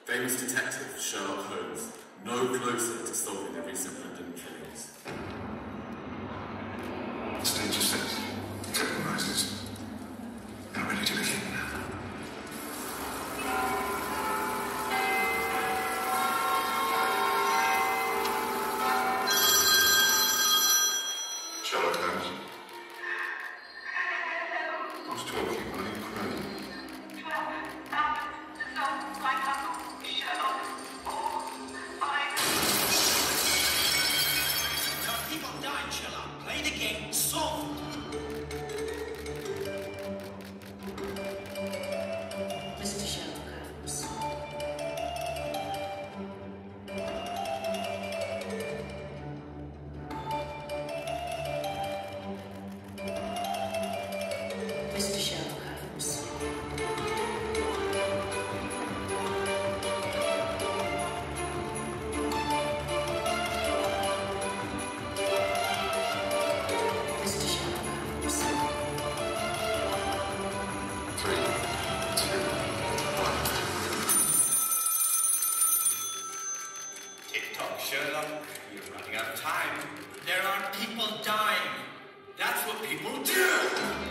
Famous detective Sherlock Holmes, no closer to solving the recent London killings. Stage is set. Curtain rises. Now ready to begin. Sherlock Holmes. Who's talking? Why are you crying? 12 hours to solve my puzzle, Sherlock. 4, 5. Keep on dying, Sherlock. Play the game. Solve. Mr. Sherlock Holmes. Mr. Sherlock Holmes. Mr. Sherlock Holmes. 3, 2, 1. Tick-tock, Sherlock. You're running out of time. There are people dying. That's what people do.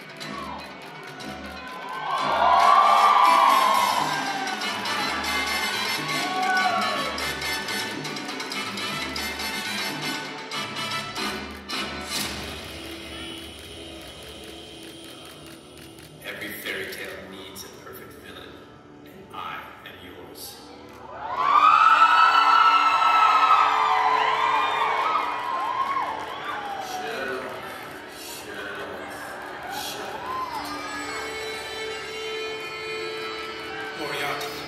Every fairy tale needs a perfect villain, and I am yours. Moriarty.